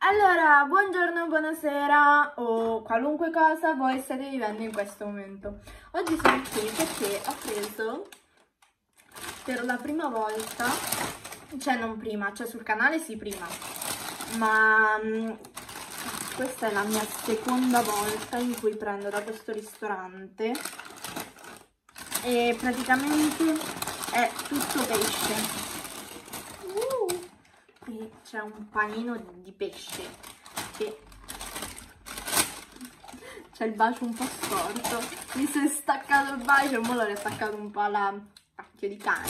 Allora, buongiorno, buonasera o qualunque cosa voi state vivendo in questo momento. Oggi sono qui perché ho preso per la prima volta, cioè non prima, cioè sul canale sì prima, ma questa è la mia seconda volta in cui prendo da questo ristorante e praticamente è tutto pesce. E c'è un panino di pesce che c'è il bacio un po' storto, mi si è staccato il bacio e ora l'ho attaccato un po' alla pacchio di cane.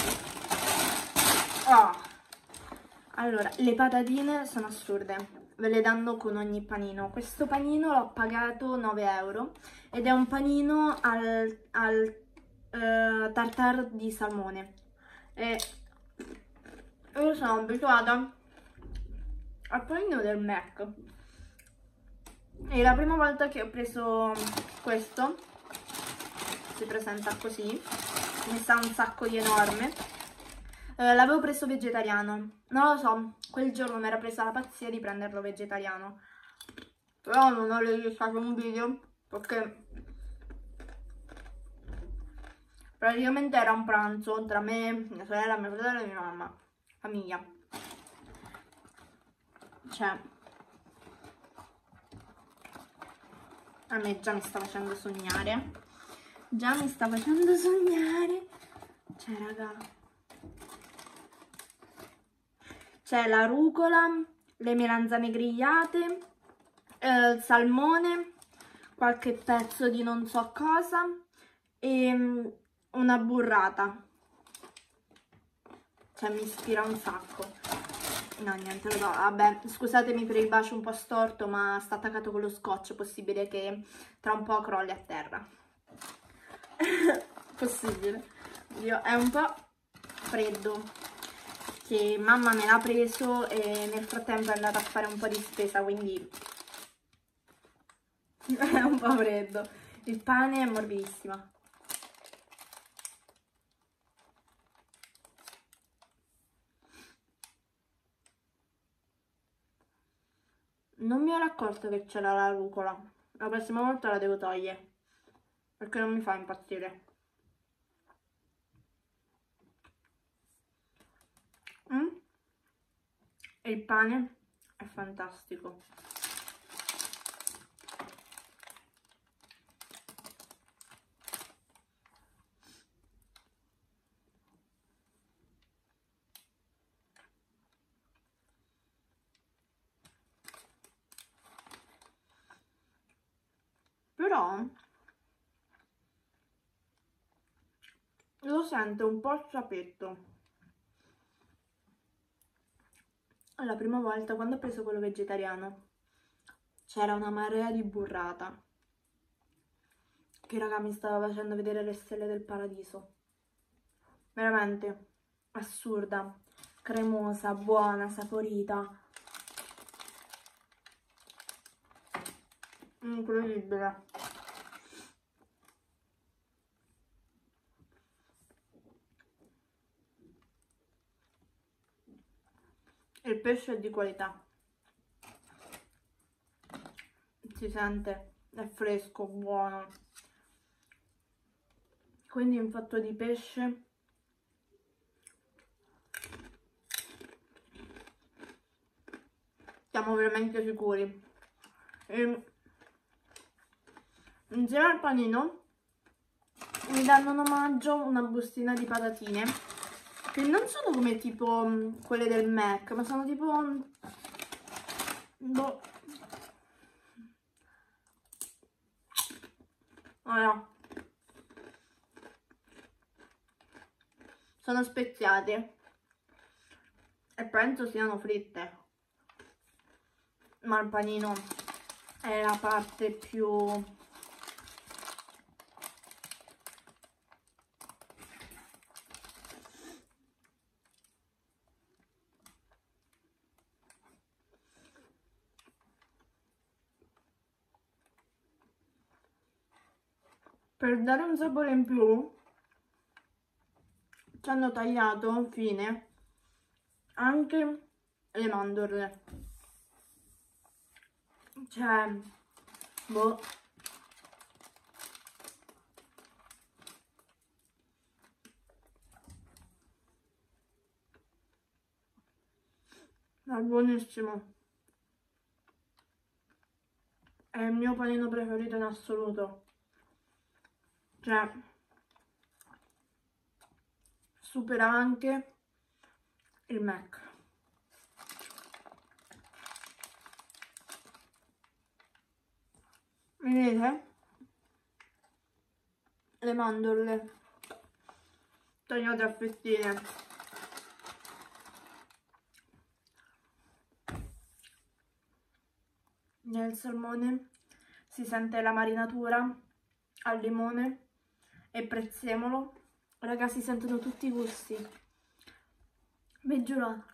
Allora, le patatine sono assurde, ve le danno con ogni panino. Questo panino l'ho pagato 9 euro ed è un panino al tartare di salmone e io sono abituata al panino del Mac. È la prima volta che ho preso questo, si presenta così, mi sa un sacco di enorme. L'avevo preso vegetariano, non lo so, quel giorno mi era presa la pazzia di prenderlo vegetariano, però non ho registrato un video perché praticamente era un pranzo tra me, mia sorella, mio fratello e mia mamma, famiglia. Cioè, a me già mi sta facendo sognare. Già mi sta facendo sognare. Cioè, raga. C'è la rucola, le melanzane grigliate, il salmone, qualche pezzo di non so cosa e una burrata. Cioè, mi ispira un sacco. No, niente, lo do. Vabbè, scusatemi per il bacio un po' storto, ma sta attaccato con lo scotch, possibile che tra un po' crolli a terra. Possibile. È un po' freddo, che mamma me l'ha preso e nel frattempo è andata a fare un po' di spesa, quindi è un po' freddo. Il pane è morbidissimo. Non mi ero accorta che c'era la rucola. La prossima volta la devo togliere, perché non mi fa impazzire. E il pane è fantastico. Però lo sento un po' il sapetto. La prima volta quando ho preso quello vegetariano c'era una marea di burrata che raga mi stava facendo vedere le stelle del paradiso. Veramente assurda, cremosa, buona, saporita, incredibile. Il pesce è di qualità, si sente, è fresco, buono. Quindi in fatto di pesce siamo veramente sicuri. E insieme al panino mi danno in omaggio una bustina di patatine che non sono come tipo quelle del Mac, ma sono tipo boh. Allora, sono speziate e penso siano fritte, ma il panino è la parte più per dare un sapore in più. Ci hanno tagliato fine anche le mandorle. Cioè, boh. È buonissimo. È il mio panino preferito in assoluto. Cioè, supera anche il Mac. Vedete? Le mandorle tagliate a fettine. Nel salmone si sente la marinatura al limone e prezzemolo. Raga, si sentono tutti i gusti. Vi giuro.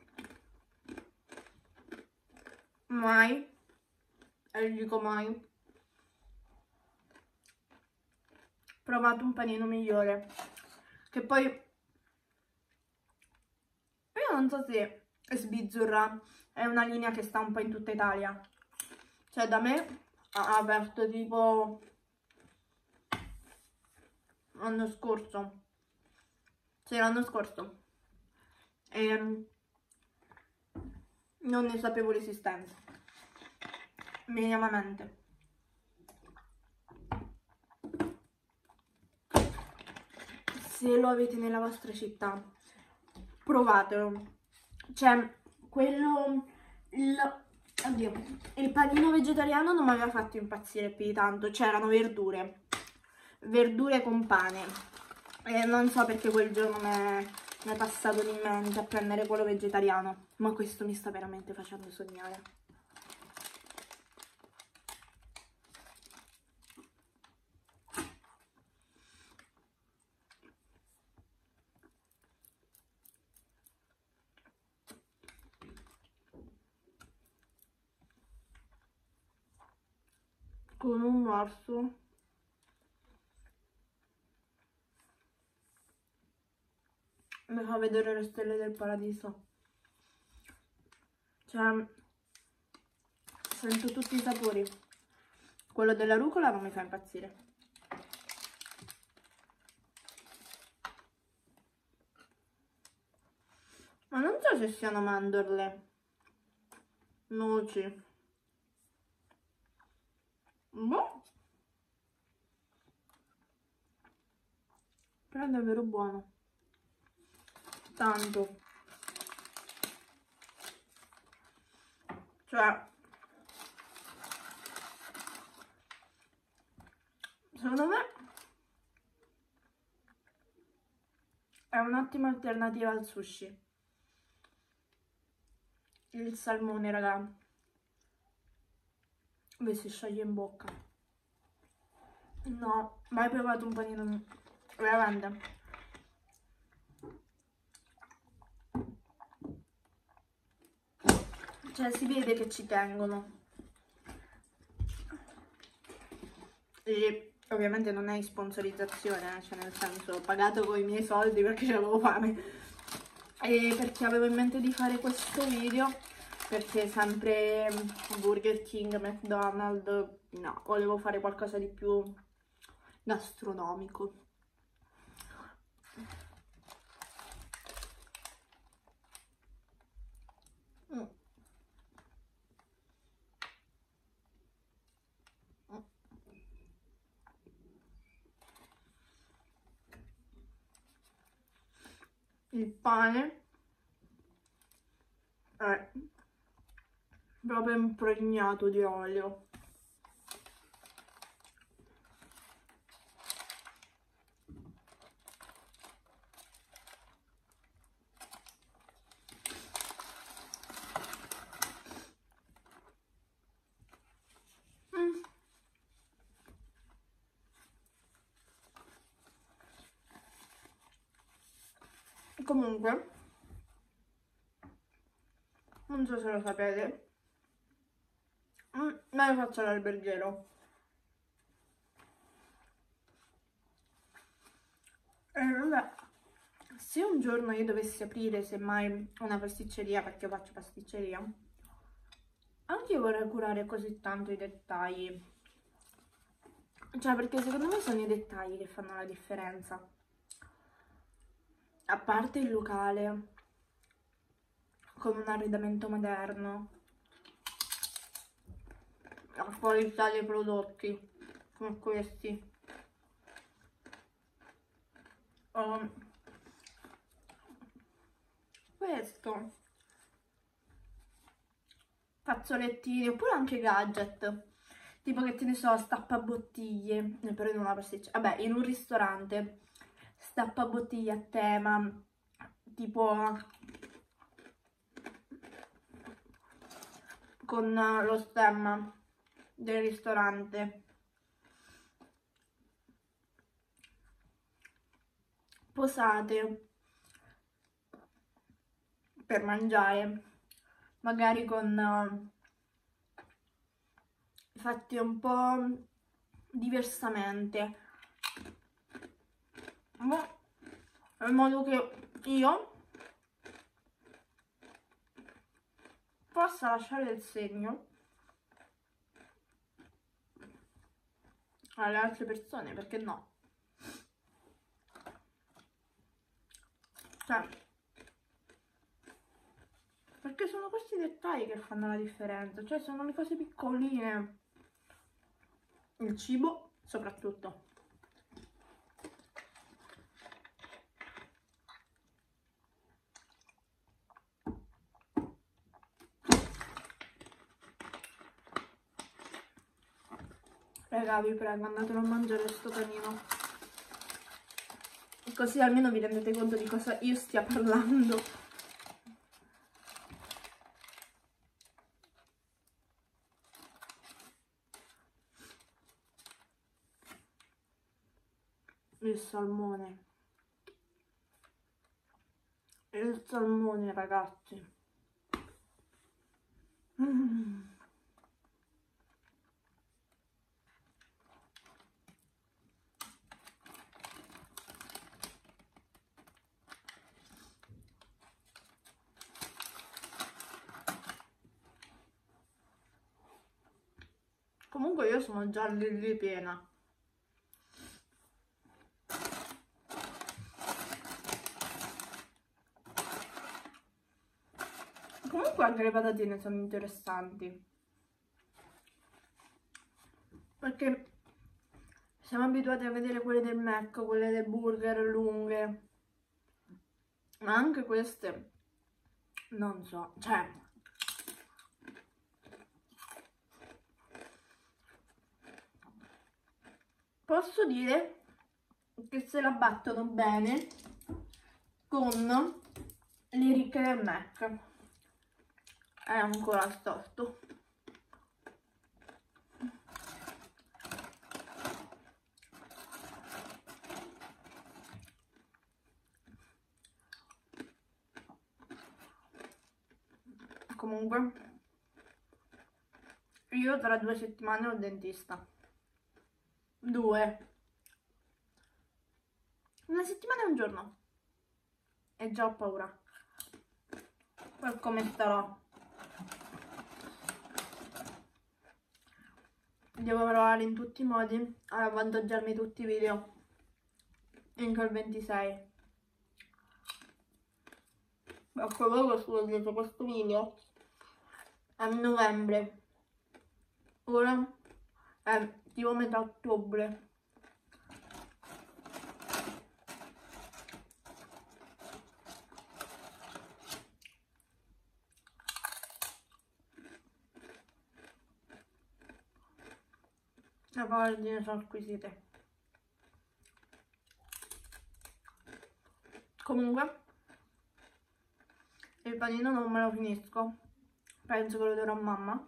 Mai, e dico mai, provato un panino migliore. Che poi io non so se Sbizzurra è una linea che sta un po' in tutta Italia. Cioè da me ha aperto tipo l'anno scorso. Sì, l'anno scorso. E non ne sapevo l'esistenza. Minimamente. Se lo avete nella vostra città, provatelo. Cioè, quello... Oddio, il panino vegetariano non mi aveva fatto impazzire più di tanto. C'erano verdure. Verdure con pane. E non so perché quel giorno mi è passato di mente a prendere quello vegetariano. Ma questo mi sta veramente facendo sognare. Con un morso mi fa vedere le stelle del paradiso. Cioè, sento tutti i sapori. Quello della rucola non mi fa impazzire. Ma non so se siano mandorle, noci. Boh. Però è davvero buono. Tanto. Cioè, secondo me è un'ottima alternativa al sushi. Il salmone, raga, vi si scioglie in bocca. No, mai provato un panino, veramente. Cioè, si vede che ci tengono. E ovviamente non è sponsorizzazione, cioè nel senso ho pagato con i miei soldi perché avevo fame. E perché avevo in mente di fare questo video, perché sempre Burger King, McDonald's, no, volevo fare qualcosa di più gastronomico. Il pane è proprio impregnato di olio. Comunque, non so se lo sapete, ma io faccio l'alberghiero. E vabbè, se un giorno io dovessi aprire semmai una pasticceria, perché io faccio pasticceria, anche io vorrei curare così tanto i dettagli. Cioè, perché secondo me sono i dettagli che fanno la differenza. A parte il locale, con un arredamento moderno, la qualità dei prodotti, come questi. Questo. Fazzolettini, oppure anche gadget. Tipo che te ne so, stappabottiglie, ne prendo una pasticcia. Vabbè, in un ristorante, stappabottiglie a tema, tipo con lo stemma del ristorante. Posate per mangiare, magari con fatti un po' diversamente, in modo che io possa lasciare del segno alle altre persone, perché no? Cioè, perché sono questi dettagli che fanno la differenza, cioè sono le cose piccoline. Il cibo soprattutto. Raga, vi prego, andatelo a mangiare sto panino. Così almeno vi rendete conto di cosa io stia parlando. Il salmone. Il salmone, ragazzi. Comunque io sono già lì piena. Comunque anche le patatine sono interessanti. Perché siamo abituati a vedere quelle del Mac, quelle del burger lunghe. Ma anche queste, non so, cioè... Posso dire che se la battono bene con le ricche del Mac. È ancora storto. Comunque, io tra 2 settimane ho il dentista. 2. Una settimana e un giorno. E già ho paura. Per come starò. Devo provare in tutti i modi ad avvantaggiarmi tutti i video. Entro il 26. Ecco, voi che vedete questo video a novembre. Ora è tipo metà ottobre. Le patatine sono squisite. Comunque, il panino non me lo finisco. Penso che lo darò a mamma.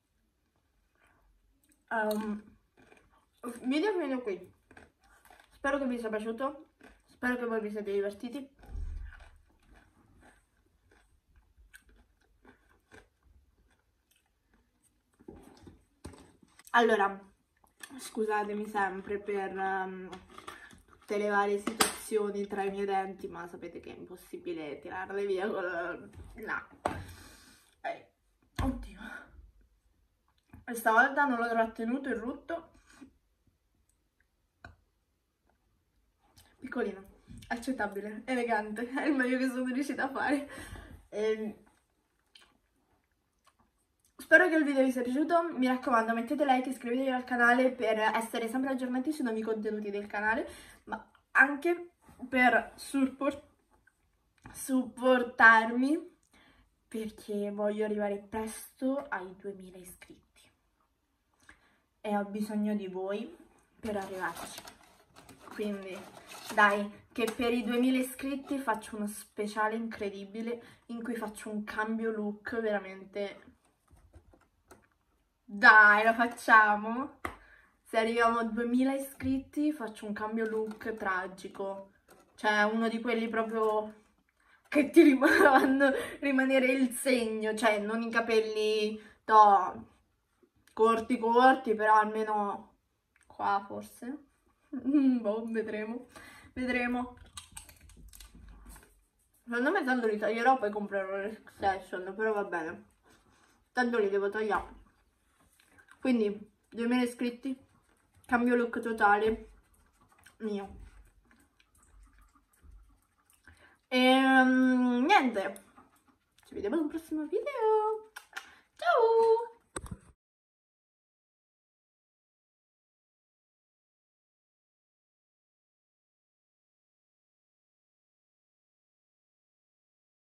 Il video è finito qui. Spero che vi sia piaciuto. Spero che voi vi siate divertiti. Allora, scusatemi sempre per tutte le varie situazioni tra i miei denti, ma sapete che è impossibile tirarle via con la... No. Oddio. Questa volta non l'ho trattenuto il rutto. Piccolino, accettabile, elegante, è il meglio che sono riuscita a fare. Spero che il video vi sia piaciuto, mi raccomando mettete like, iscrivetevi al canale per essere sempre aggiornati sui nuovi contenuti del canale, ma anche per supportarmi, perché voglio arrivare presto ai 2000 iscritti e ho bisogno di voi per arrivarci. Quindi dai, che per i 2000 iscritti faccio uno speciale incredibile in cui faccio un cambio look veramente... Dai, lo facciamo? Se arriviamo a 2000 iscritti faccio un cambio look tragico. Cioè uno di quelli proprio che ti fanno rimanere il segno. Cioè non i capelli corti corti, però almeno qua forse. Boh, vedremo. Vedremo. Secondo me tanto li taglierò, poi comprerò l'extension, però va bene. Tanto li devo tagliare. Quindi 2000 iscritti, cambio look totale mio. E niente, ci vediamo in un prossimo video. Ciao!